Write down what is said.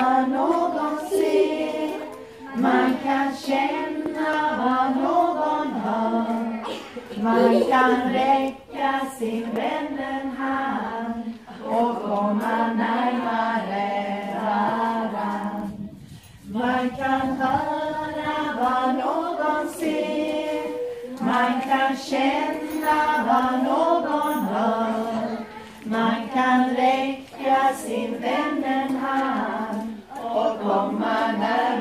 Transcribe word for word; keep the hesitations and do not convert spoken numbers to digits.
vad någon ser. Man kan känna vad någon hör. Man kan räcka sin vän en hand och komma närmare varann. Man kan höra vad någon ser. Man kan känna vad någon hör. Man kan räcka sin vän en hand och komma närmare